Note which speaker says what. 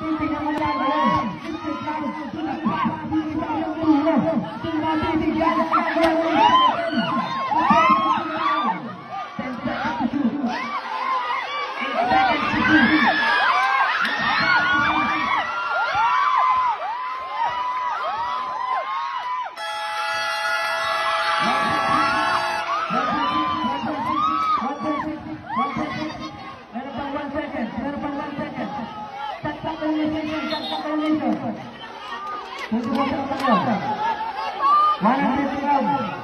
Speaker 1: Titignan mo lang yan. Titignan lang. Titignan yung ulo. Titignan ang gagawin. 10 seconds to shoot. 8 seconds to shoot. Mana